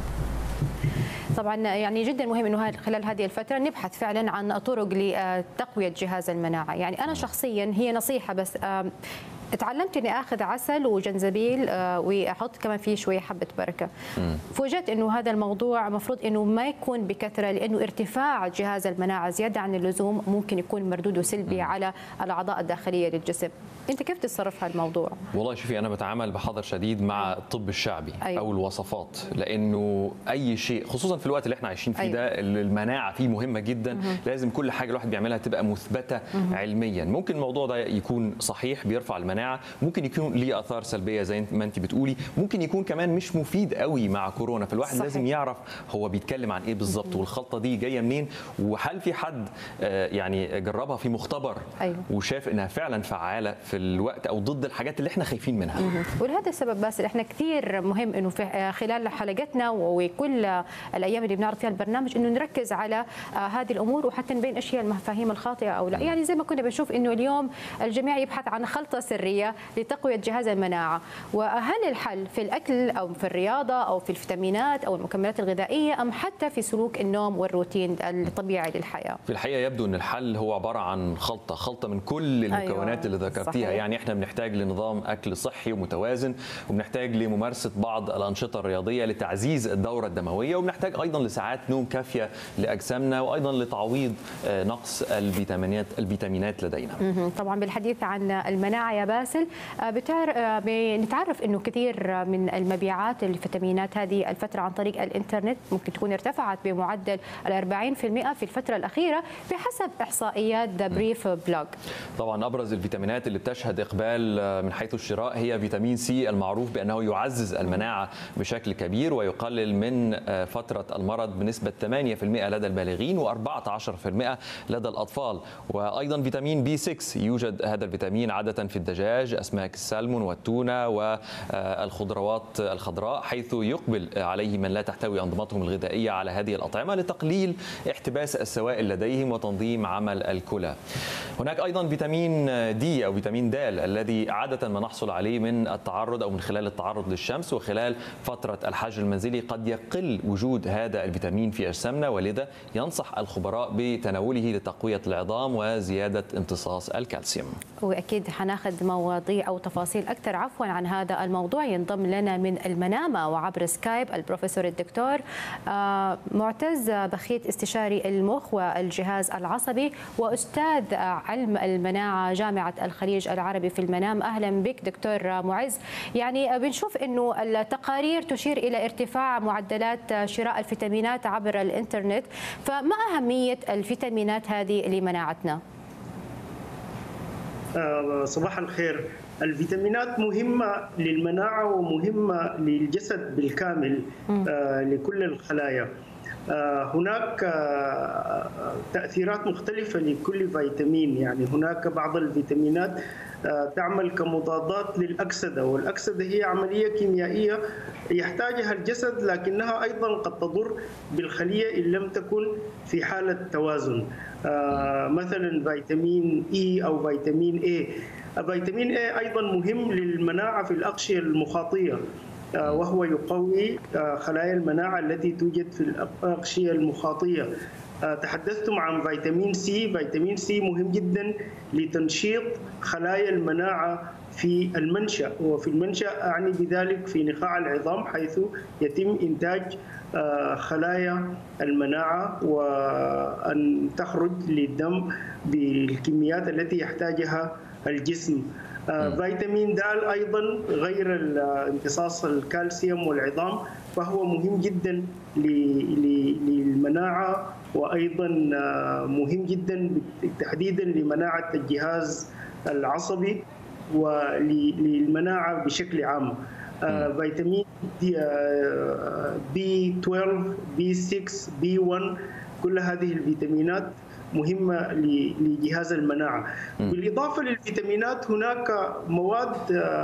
طبعا يعني جدا مهم انه خلال هذه الفتره نبحث فعلا عن طرق لتقويه جهاز المناعه. يعني انا شخصيا هي نصيحه بس، تعلمت اني اخذ عسل وجنزبيل واحط كمان فيه شويه حبه بركه. فوجئت انه هذا الموضوع المفروض انه ما يكون بكثره، لانه ارتفاع جهاز المناعه زياده عن اللزوم ممكن يكون مردوده سلبي على الاعضاء الداخليه للجسم. انت كيف تتصرف هالموضوع؟ والله شوفي، انا بتعامل بحذر شديد مع الطب الشعبي او الوصفات، لانه اي شيء خصوصا في الوقت اللي احنا عايشين فيه ده المناعه فيه مهمه جدا. لازم كل حاجه الواحد بيعملها تبقى مثبته علميا. ممكن الموضوع ده يكون صحيح بيرفع المناعه، ممكن يكون ليه اثار سلبيه زي ما انت بتقولي، ممكن يكون كمان مش مفيد قوي مع كورونا. فالواحد صحيح. لازم يعرف هو بيتكلم عن ايه بالظبط، والخلطه دي جايه منين، وهل في حد يعني جربها في مختبر وشاف انها فعلا فعاله في الوقت او ضد الحاجات اللي احنا خايفين منها. ولهذا السبب باسل احنا كثير مهم انه في خلال حلقتنا وكل الايام اللي بنعرض فيها البرنامج انه نركز على هذه الامور، وحتى نبين اشياء المفاهيم الخاطئه او لا. يعني زي ما كنا بنشوف انه اليوم الجميع يبحث عن خلطه سريه لتقويه جهاز المناعه، وهل الحل في الاكل او في الرياضه او في الفيتامينات او المكملات الغذائيه ام حتى في سلوك النوم والروتين الطبيعي للحياه؟ في الحقيقه يبدو ان الحل هو عباره عن خلطه من كل المكونات اللي ذكرتيها. يعني احنا بنحتاج لنظام اكل صحي ومتوازن، وبنحتاج لممارسه بعض الانشطه الرياضيه لتعزيز الدوره الدمويه، وبنحتاج ايضا لساعات نوم كافيه لاجسامنا، وايضا لتعويض نقص الفيتامينات لدينا. طبعا بالحديث عن المناعه يا باسل، بنتعرف انه كثير من المبيعات الفيتامينات هذه الفتره عن طريق الانترنت ممكن تكون ارتفعت بمعدل 40% في الفتره الاخيره بحسب احصائيات ذا بريف بلوج. طبعا ابرز الفيتامينات اللي بتشهد اقبال من حيث الشراء هي فيتامين سي، المعروف بانه يعزز المناعه بشكل كبير ويقلل من فتره المرض بنسبه 8% لدى البالغين و14% لدى الاطفال. وايضا فيتامين بي 6، يوجد هذا الفيتامين عاده في الدجاج الدجاج، أسماك السلمون والتونة والخضروات الخضراء، حيث يقبل عليه من لا تحتوي أنظمتهم الغذائية على هذه الأطعمة لتقليل احتباس السوائل لديهم وتنظيم عمل الكلى. هناك أيضا فيتامين دي أو فيتامين د الذي عادة ما نحصل عليه من التعرض أو من خلال التعرض للشمس، وخلال فترة الحجر المنزلي قد يقل وجود هذا الفيتامين في أجسامنا، ولذا ينصح الخبراء بتناوله لتقوية العظام وزيادة امتصاص الكالسيوم. وأكيد حناخذ مواضيع أو تفاصيل أكثر عفوا عن هذا الموضوع. ينضم لنا من المنامة وعبر سكايب البروفيسور الدكتور معتز بخيت، استشاري المخ والجهاز العصبي وأستاذ علم المناعة جامعة الخليج العربي في المنام. أهلا بك دكتور معز. يعني بنشوف أنه التقارير تشير إلى ارتفاع معدلات شراء الفيتامينات عبر الإنترنت، فما أهمية الفيتامينات هذه لمناعتنا؟ صباح الخير. الفيتامينات مهمة للمناعة ومهمة للجسد بالكامل لكل الخلايا. هناك تأثيرات مختلفة لكل فيتامين، يعني هناك بعض الفيتامينات تعمل كمضادات للأكسدة، والأكسدة هي عملية كيميائية يحتاجها الجسد، لكنها أيضا قد تضر بالخلية إن لم تكن في حالة توازن. مثلا فيتامين إي أو فيتامين إيه. فيتامين إيه أيضا مهم للمناعة في الأغشية المخاطية، وهو يقوي خلايا المناعة التي توجد في الأغشية المخاطية. تحدثتم عن فيتامين سي. فيتامين سي مهم جدا لتنشيط خلايا المناعة في المنشأ، وفي المنشأ أعني بذلك في نخاع العظام، حيث يتم إنتاج خلايا المناعة وأن تخرج للدم بالكميات التي يحتاجها الجسم. فيتامين د أيضا غير امتصاص الكالسيوم والعظام، فهو مهم جدا للمناعة، وأيضا مهم جدا تحديدا لمناعة الجهاز العصبي وللمناعة بشكل عام. فيتامين B12 B6 B1 كل هذه الفيتامينات مهمة لجهاز المناعة. بالإضافة للفيتامينات هناك مواد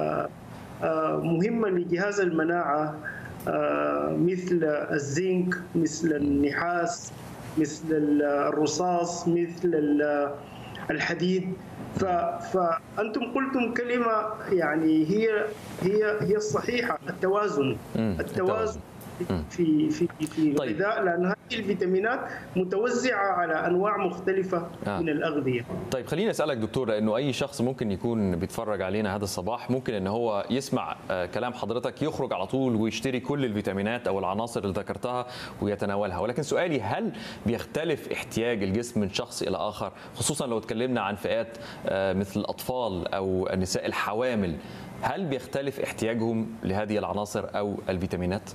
مهمة لجهاز المناعة مثل الزنك، مثل النحاس، مثل الرصاص، مثل الحديد. فأنتم قلتم كلمة يعني هي الصحيحة، التوازن. التوازن في الغذاء، لأن هذه الفيتامينات متوزعة على أنواع مختلفة من الأغذية. طيب خليني أسألك دكتور، لأنه أي شخص ممكن يكون بيتفرج علينا هذا الصباح ممكن أن هو يسمع كلام حضرتك يخرج على طول ويشتري كل الفيتامينات أو العناصر اللي ذكرتها ويتناولها، ولكن سؤالي هل بيختلف احتياج الجسم من شخص إلى آخر، خصوصا لو تكلمنا عن فئات مثل الأطفال أو النساء الحوامل، هل بيختلف احتياجهم لهذه العناصر أو الفيتامينات؟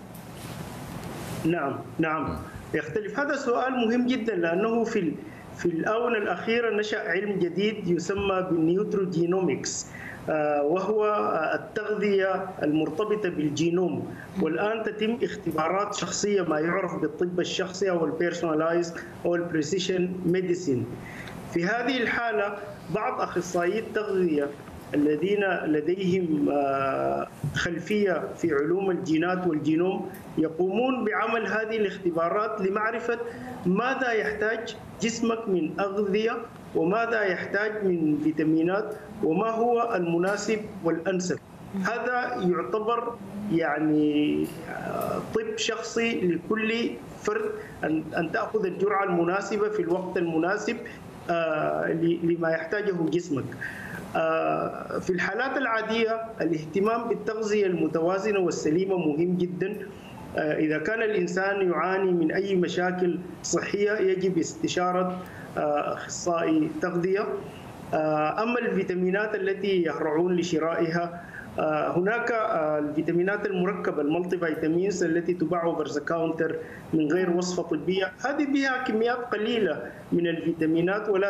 نعم يختلف. هذا سؤال مهم جدا، لأنه في الآونة الأخيرة نشأ علم جديد يسمى بالنيوتروجينومكس، وهو التغذية المرتبطة بالجينوم. والآن تتم اختبارات شخصية، ما يعرف بالطب الشخصي أو البيرسونالايز أو البريسيشن ميديسين. في هذه الحالة بعض أخصائيي التغذية الذين لديهم خلفية في علوم الجينات والجينوم يقومون بعمل هذه الاختبارات لمعرفة ماذا يحتاج جسمك من أغذية وماذا يحتاج من فيتامينات وما هو المناسب والأنسب. هذا يعتبر يعني طب شخصي لكل فرد، أن تأخذ الجرعة المناسبة في الوقت المناسب لما يحتاجه جسمك. في الحالات العادية الاهتمام بالتغذية المتوازنة والسليمة مهم جدا. إذا كان الإنسان يعاني من أي مشاكل صحية يجب استشارة أخصائي تغذية. أما الفيتامينات التي يهرعون لشرائها، هناك الفيتامينات المركبة المالتي فيتامينز التي تباع اوفر ذا كاونتر من غير وصفة طبية، هذه بها كميات قليلة من الفيتامينات ولا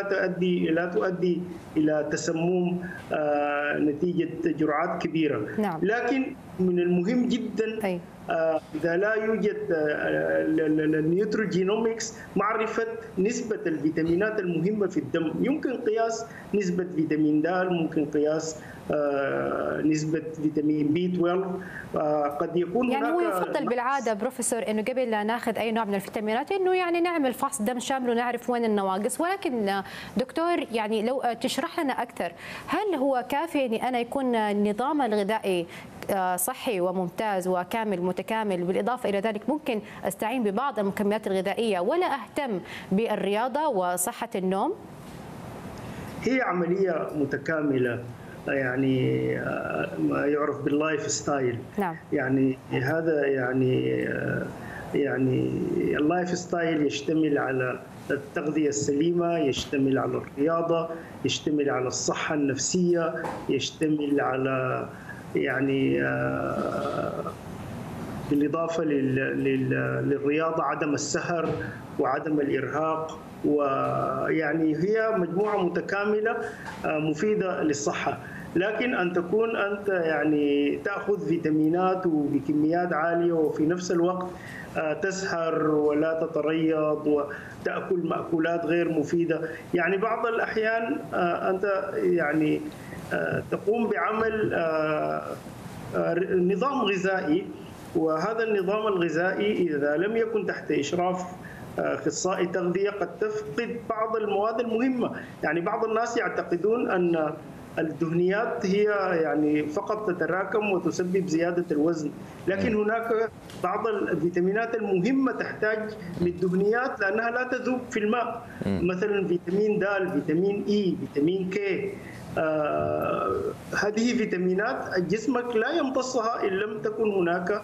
تؤدي إلى تسمم نتيجة جرعات كبيرة. نعم. لكن من المهم جدا إذا لا يوجد النيوتروجينومكس معرفة نسبة الفيتامينات المهمة في الدم. يمكن قياس نسبة فيتامين د، ممكن قياس نسبة فيتامين بي 12. قد يكون يعني هناك هو يفضل بالعادة بروفيسور انه قبل لا ناخذ اي نوع من الفيتامينات انه يعني نعمل فحص دم شامل ونعرف وين النواقص، ولكن دكتور يعني لو تشرح لنا اكثر، هل هو كافي اني انا يكون النظام الغذائي صحي وممتاز وكامل متكامل، بالاضافه الى ذلك ممكن استعين ببعض المكملات الغذائيه ولا اهتم بالرياضه وصحه النوم؟ هي عمليه متكامله، يعني ما يعرف باللايف ستايل. نعم. يعني هذا يعني اللايف ستايل يشتمل على التغذية السليمة، يشتمل على الرياضة، يشتمل على الصحة النفسية، يشتمل على يعني بالإضافة للرياضة عدم السهر وعدم الإرهاق، ويعني هي مجموعة متكاملة مفيدة للصحة. لكن أن تكون أنت يعني تأخذ فيتامينات وبكميات عالية وفي نفس الوقت تسهر ولا تتريض وتأكل مأكولات غير مفيدة، يعني بعض الأحيان أنت يعني تقوم بعمل نظام غذائي، وهذا النظام الغذائي إذا لم يكن تحت إشراف أخصائي تغذية قد تفقد بعض المواد المهمة. يعني بعض الناس يعتقدون أن الدهنيات هي يعني فقط تتراكم وتسبب زيادة الوزن، لكن هناك بعض الفيتامينات المهمة تحتاج للدهنيات لأنها لا تذوب في الماء، مثلا فيتامين د، فيتامين إي، فيتامين كي. هذه فيتامينات جسمك لا يمتصها إن لم تكن هناك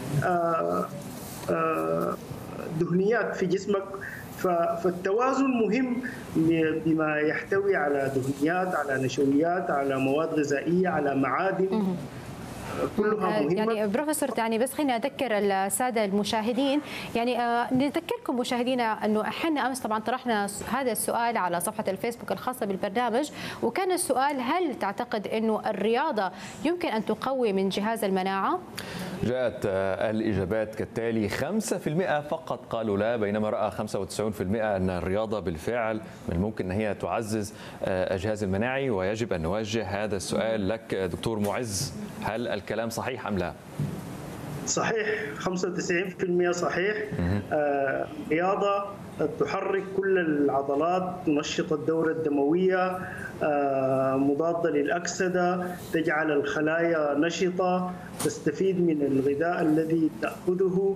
دهنيات في جسمك. فالتوازن مهم بما يحتوي على دهنيات، على نشويات، على مواد غذائية، على معادن، كلها مهمة. يعني بروفيسور يعني بس خلينا أذكر السادة المشاهدين، يعني نذكركم مشاهدينا أنه احنا أمس طبعا طرحنا هذا السؤال على صفحة الفيسبوك الخاصة بالبرنامج، وكان السؤال هل تعتقد أنه الرياضة يمكن أن تقوي من جهاز المناعة؟ جاءت الإجابات كالتالي: 5% فقط قالوا لا، بينما رأى 95% أن الرياضة بالفعل من الممكن أن هي تعزز الجهاز المناعي. ويجب أن نوجه هذا السؤال لك دكتور معز، هل الكلام صحيح أم لا؟ صحيح، 95% صحيح. رياضة تحرك كل العضلات، تنشط الدورة الدموية، مضادة للأكسدة، تجعل الخلايا نشطة، تستفيد من الغذاء الذي تأخذه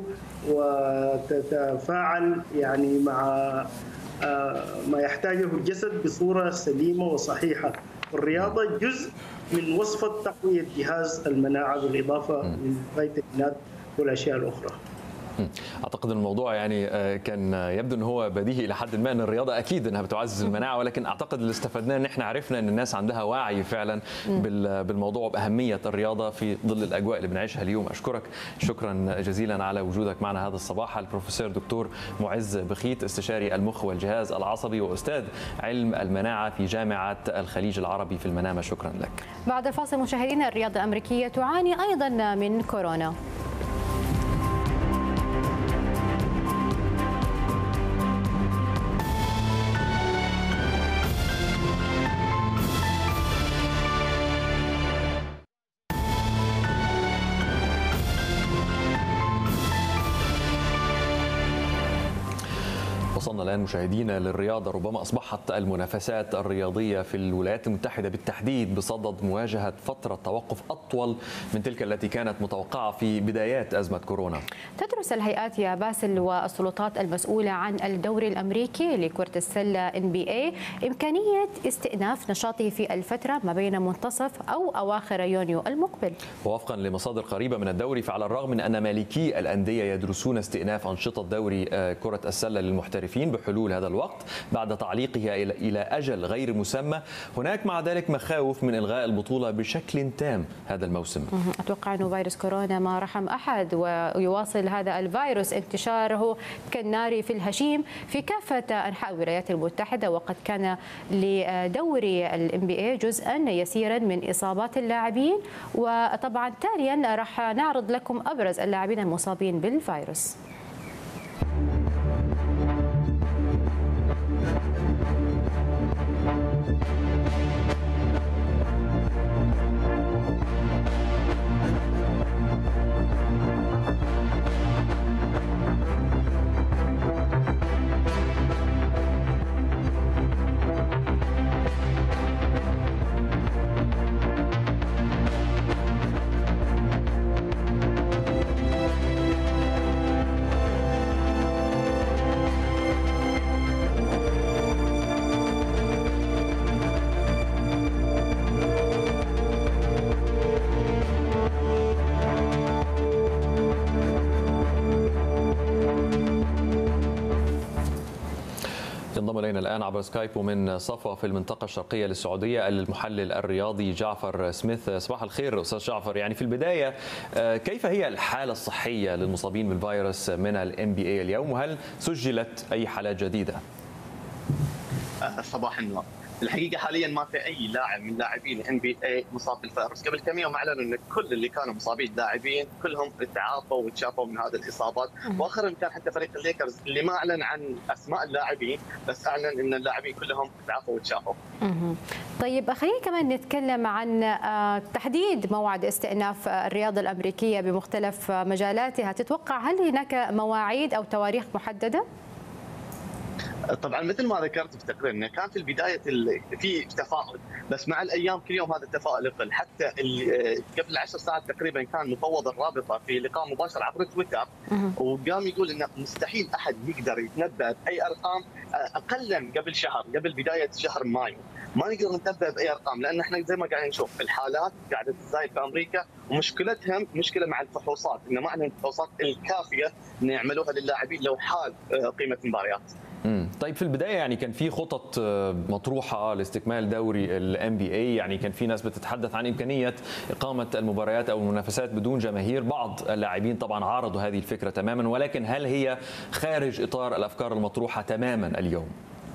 وتتفاعل يعني مع ما يحتاجه الجسد بصورة سليمة وصحيحة. الرياضة جزء من وصفة تقوية جهاز المناعة بالإضافة للفيتامينات والأشياء الأخرى. اعتقد الموضوع يعني كان يبدو ان هو بديهي الى حد ما، ان الرياضه اكيد انها بتعزز المناعه، ولكن اعتقد اللي استفدناه ان احنا عرفنا ان الناس عندها وعي فعلا بالموضوع وباهميه الرياضه في ظل الاجواء اللي بنعيشها اليوم. اشكرك شكرا جزيلا على وجودك معنا هذا الصباح البروفيسور دكتور معز بخيت، استشاري المخ والجهاز العصبي واستاذ علم المناعه في جامعه الخليج العربي في المنامه. شكرا لك. بعد الفاصل مشاهدينا، الرياضه الامريكيه تعاني ايضا من كورونا. وصلنا الآن مشاهدينا للرياضة. ربما أصبحت المنافسات الرياضية في الولايات المتحدة بالتحديد بصدد مواجهة فترة توقف أطول من تلك التي كانت متوقعة في بدايات أزمة كورونا. تدرس الهيئات يا باسل والسلطات المسؤولة عن الدوري الأمريكي لكرة السلة NBA إمكانية استئناف نشاطه في الفترة ما بين منتصف أو أواخر يونيو المقبل. ووفقا لمصادر قريبة من الدوري، فعلى الرغم من أن مالكي الأندية يدرسون استئناف أنشطة دوري كرة السلة للمحترفين، المصابين بحلول هذا الوقت بعد تعليقه إلى أجل غير مسمى. هناك مع ذلك مخاوف من إلغاء البطولة بشكل تام هذا الموسم. أتوقع أنه فيروس كورونا ما رحم أحد، ويواصل هذا الفيروس انتشاره كالنار في الهشيم في كافة أنحاء الولايات المتحدة، وقد كان لدوري NBA جزءا يسيرا من إصابات اللاعبين. وطبعا تاليا راح نعرض لكم أبرز اللاعبين المصابين بالفيروس. ينضم الينا الان عبر سكايب ومن صفوة في المنطقه الشرقيه للسعوديه المحلل الرياضي جعفر سميث. صباح الخير استاذ جعفر. يعني في البدايه كيف هي الحاله الصحيه للمصابين بالفيروس من الNBA اليوم، وهل سجلت اي حالات جديده؟ صباح النور. الحقيقه حاليا ما في اي لاعب من لاعبين NBA مصاب بالفيروس. قبل كم يوم اعلنوا ان كل اللي كانوا مصابين لاعبين كلهم تعافوا وتشافوا من هذه الاصابات، واخرا كان حتى فريق الليكرز اللي ما اعلن عن اسماء اللاعبين بس اعلن ان اللاعبين كلهم تعافوا وتشافوا. طيب خلينا كمان نتكلم عن تحديد موعد استئناف الرياضه الامريكيه بمختلف مجالاتها. تتوقع هل هناك مواعيد او تواريخ محدده؟ طبعا مثل ما ذكرت في تقريرنا كان في البدايه في تفاؤل، بس مع الايام كل يوم هذا التفاؤل يقل. حتى قبل 10 ساعات تقريبا كان مفوض الرابطه في لقاء مباشر عبر تويتر وقام يقول انه مستحيل احد يقدر يتنبأ باي ارقام اقل قبل شهر، قبل بدايه شهر مايو. ما نقدر نتنبأ باي ارقام لان احنا زي ما قاعدين نشوف الحالات قاعده تزايد في امريكا، ومشكلتهم مشكله مع الفحوصات، انه ما عندهم الفحوصات الكافيه ان يعملوها للاعبين لو حال قيمه المباريات. طيب في البدايه يعني كان في خطط مطروحه لاستكمال دوري NBA، يعني كان في ناس بتتحدث عن امكانيه اقامه المباريات او المنافسات بدون جماهير. بعض اللاعبين طبعا عارضوا هذه الفكره تماما، ولكن هل هي خارج اطار الافكار المطروحه تماما اليوم؟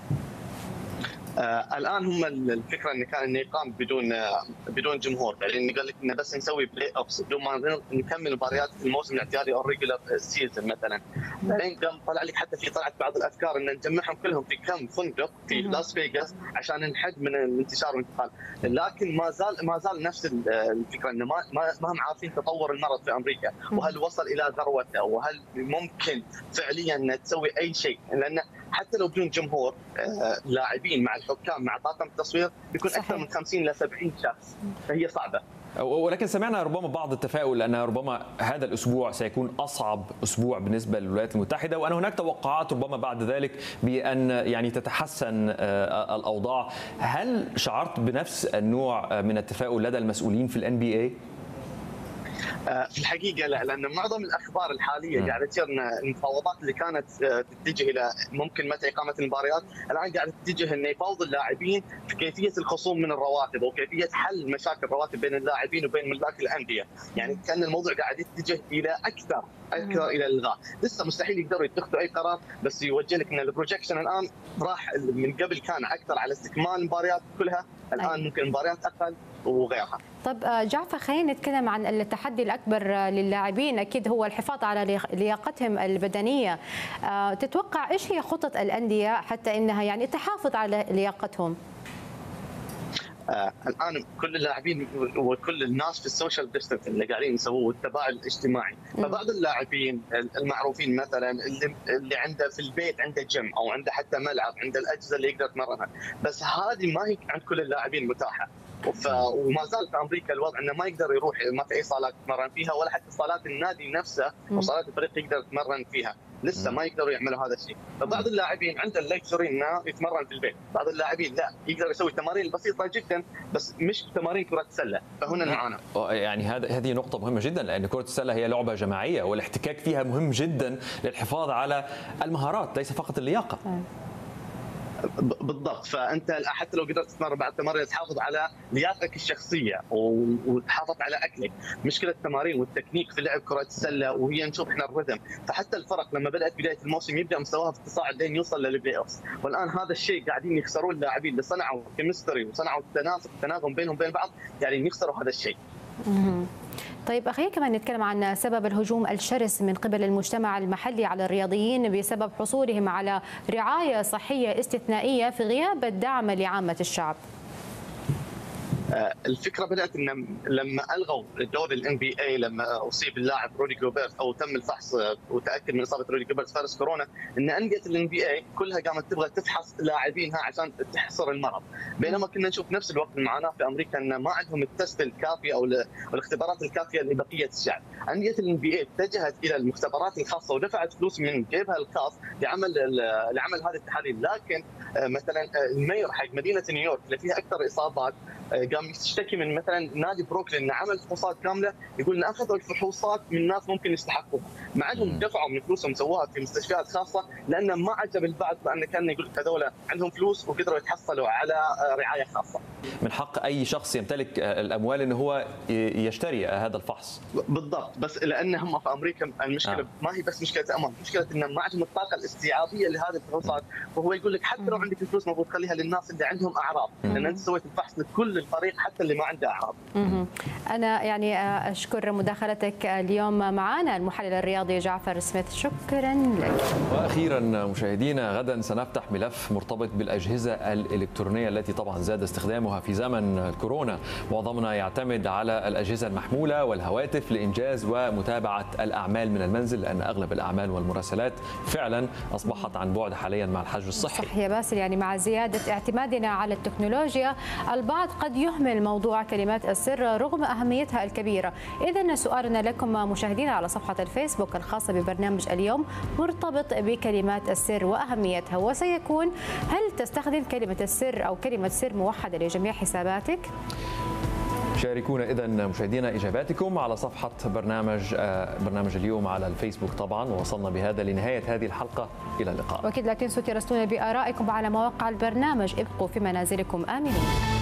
الان هم الفكره ان كان يقام بدون جمهور، بعدين قال لك انه بس نسوي بلاي اوفس بدون ما نكمل مباريات الموسم الاعتيادي او الريجولر سيزون مثلا. بعدين قام طلع لك حتى في طلعت بعض الافكار ان نجمعهم كلهم في كم فندق في لاس فيغاس عشان نحد من الانتشار والانتقال، لكن ما زال نفس الفكره انه ما هم عارفين تطور المرض في امريكا، وهل وصل الى ذروته، وهل ممكن فعليا تسوي اي شيء، لان حتى لو بدون جمهور لاعبين مع الحكام مع طاقم التصوير بيكون اكثر من 50 ل 70 شخص، فهي صعبه. ولكن سمعنا ربما بعض التفاؤل لأن ربما هذا الأسبوع سيكون أصعب أسبوع بالنسبة للولايات المتحدة، وأن هناك توقعات ربما بعد ذلك بأن يعني تتحسن الأوضاع. هل شعرت بنفس النوع من التفاؤل لدى المسؤولين في الNBA؟ في الحقيقه لا، لان معظم الاخبار الحاليه قاعده تصير المفاوضات اللي كانت تتجه الى ممكن متى اقامه المباريات، الان قاعده تتجه انه يفاوض اللاعبين في كيفيه الخصوم من الرواتب وكيفيه حل مشاكل الرواتب بين اللاعبين وبين ملاك الانديه، يعني كان الموضوع قاعد يتجه الى اكثر الى الالغاء. لسه مستحيل يقدروا يتخذوا اي قرار، بس يوجه لك ان البروجكشن الان راح من قبل كان اكثر على استكمال المباريات كلها، الان ممكن مباريات اقل وغيرها. طب جعفر خلينا نتكلم عن التحدي الأكبر للاعبين، أكيد هو الحفاظ على لياقتهم البدنية. تتوقع إيش هي خطط الأندية حتى إنها يعني تحافظ على لياقتهم؟ الان كل اللاعبين وكل الناس في السوشيال ديستنس اللي قاعدين يسووه والتباعد الاجتماعي، فبعض اللاعبين المعروفين مثلا اللي عنده في البيت عنده جيم او عنده حتى ملعب، عنده الاجهزه اللي يقدر يتمرنها، بس هذه ما هي عند كل اللاعبين متاحه. وما زال في امريكا الوضع انه ما يقدر يروح، ما في اي صالات يتمرن فيها ولا حتى صالات النادي نفسه وصالات الفريق يقدر يتمرن فيها، لسه ما يقدروا يعملوا هذا الشيء. فبعض اللاعبين عنده اللكجري انه يتمرن في البيت، بعض اللاعبين لا يقدر يسوي تمارين بسيطه جدا بس مش تمارين كره سله، فهنا المعاناه. يعني هذه نقطه مهمه جدا، لان كره السله هي لعبه جماعيه والاحتكاك فيها مهم جدا للحفاظ على المهارات ليس فقط اللياقه. بالضبط، فانت حتى لو قدرت تتمرن بعد التمارين تحافظ على لياقتك الشخصيه وتحافظ على اكلك. مشكله التمارين والتكنيك في لعب كره السله وهي نشوف احنا الرذم، فحتى الفرق لما بدات بدايه الموسم يبدا مستواها في التصاعد لين يوصل للبلاي اوفز، والان هذا الشيء قاعدين يخسرون اللاعبين اللي صنعوا كيمستري وصنعوا تناغم بينهم وبين بعض، يعني يخسروا هذا الشيء. طيب خلينا كمان نتكلم عن سبب الهجوم الشرس من قبل المجتمع المحلي على الرياضيين بسبب حصولهم على رعاية صحية استثنائية في غياب الدعم لعامة الشعب. الفكره بدات ان لما الغوا دور NBA، لما اصيب اللاعب رودي جوبرت او تم الفحص وتاكد من اصابه رودي جوبرت فيروس كورونا، ان انديه NBA كلها قامت تبغى تفحص لاعبينها عشان تحصر المرض، بينما كنا نشوف نفس الوقت المعاناه في امريكا ان ما عندهم التست الكافي او الاختبارات الكافيه لبقيه الشعب. انديه NBA اتجهت الى المختبرات الخاصه ودفعت فلوس من جيبها الخاص لعمل هذه التحاليل، لكن مثلا المير حق مدينه نيويورك اللي فيها اكثر اصابات قام يشتكي من مثلا نادي بروكلين انه عمل فحوصات كامله، يقول ان اخذوا الفحوصات من ناس ممكن يستحقوها، مع انهم دفعوا من فلوسهم سووها في مستشفيات خاصه، لانه ما عجب البعض بان كان يقول هذول عندهم فلوس وقدروا يتحصلوا على رعايه خاصه. من حق اي شخص يمتلك الاموال انه هو يشتري هذا الفحص. بالضبط، بس لان هم في امريكا المشكله ما هي بس مشكله اموال، مشكله ان ما عندهم الطاقه الاستيعابيه لهذه الفحوصات، وهو يقول لك حتى لو عندك الفلوس المفروض تخليها للناس اللي عندهم اعراض، لان انت سويت الفحص لكل الفريق حتى اللي ما عنده اعراض. انا يعني اشكر مداخلتك اليوم معنا المحلل الرياضي جعفر سميث، شكرا لك. واخيرا مشاهدينا، غدا سنفتح ملف مرتبط بالاجهزه الالكترونيه التي طبعا زاد استخدامها في زمن الكورونا. معظمنا يعتمد على الاجهزه المحموله والهواتف لانجاز ومتابعه الاعمال من المنزل، لان اغلب الاعمال والمراسلات فعلا اصبحت عن بعد حاليا مع الحجر الصحي. صح يا باسل، يعني مع زياده اعتمادنا على التكنولوجيا البعض قد يهمل موضوع كلمات السر رغم أهميتها الكبيرة. إذن سؤالنا لكم مشاهدينا على صفحة الفيسبوك الخاصة ببرنامج اليوم مرتبط بكلمات السر وأهميتها، وسيكون هل تستخدم كلمة السر أو كلمة سر موحدة لجميع حساباتك؟ شاركونا إذن مشاهدينا إجاباتكم على صفحة برنامج اليوم على الفيسبوك طبعا. ووصلنا بهذا لنهاية هذه الحلقة، إلى اللقاء. وأكيد لا تنسوا تراسلونا بآرائكم على مواقع البرنامج. ابقوا في منازلكم آمنين.